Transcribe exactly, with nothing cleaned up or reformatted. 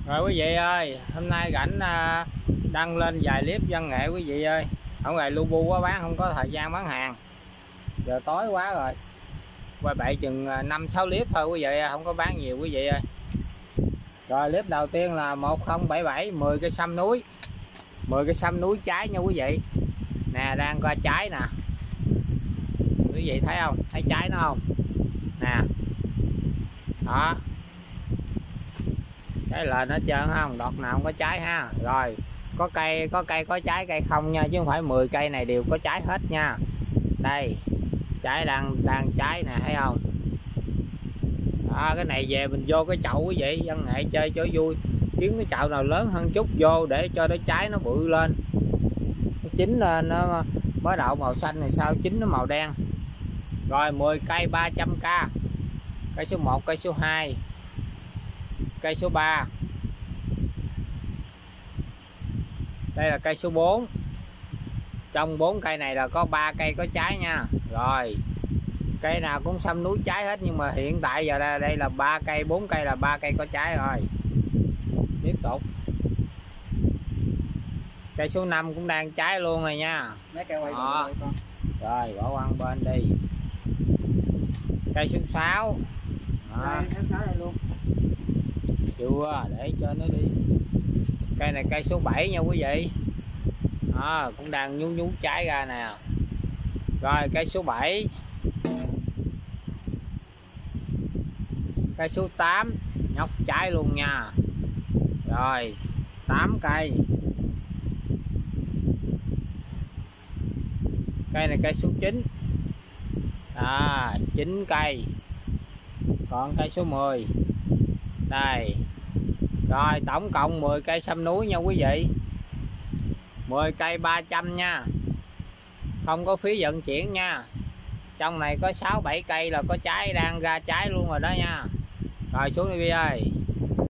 Rồi quý vị ơi, hôm nay rảnh à, đăng lên vài clip văn nghệ quý vị ơi. Ở ngoài lu bu quá bán không có thời gian bán hàng. Giờ tối quá rồi. Quay bậy chừng năm sáu clip thôi quý vị, không có bán nhiều quý vị ơi. Rồi clip đầu tiên là một không bảy bảy mười cây sâm núi. mười cây sâm núi trái nha quý vị. Nè đang qua trái nè. Quý vị thấy không? Thấy trái nó không? Nè. Đó. Trái lên hết trơn không, đọt nào không có trái ha. Rồi có cây có cây có trái, cây không nha, chứ không phải mười cây này đều có trái hết nha. Đây trái đang đang trái nè, thấy không? Đó, cái này về mình vô cái chậu quý vị, văn nghệ chơi cho vui, kiếm cái chậu nào lớn hơn chút vô để cho nó trái nó bự lên, nó chín lên, nó mới đậu màu xanh này sao chín nó màu đen. Rồi mười cây ba trăm k, cây số một, cây số hai, cây số ba, đây là cây số bốn. Trong bốn cây này là có ba cây có trái nha. Rồi cây nào cũng sâm núi trái hết, nhưng mà hiện tại giờ đây, đây là ba cây, bốn cây là ba cây có trái rồi. Tiếp tục cây số năm cũng đang trái luôn rồi nha. Mấy cây quay con. Rồi bỏ quăng bên đi. Cây số sáu đây luôn chưa, để cho nó đi. Cây này cây số bảy nha quý vị. À, cũng đang nhú nhú trái ra nè. Rồi cây số bảy, cây số tám nhóc trái luôn nha. Rồi tám cây. Cây này cây số chín. À, chín cây. Còn cây số mười. Đây. Rồi tổng cộng mười cây sâm núi nha quý vị. mười cây ba trăm nha. Không có phí vận chuyển nha. Trong này có sáu bảy cây là có trái, đang ra trái luôn rồi đó nha. Rồi xuống đi Vi ơi.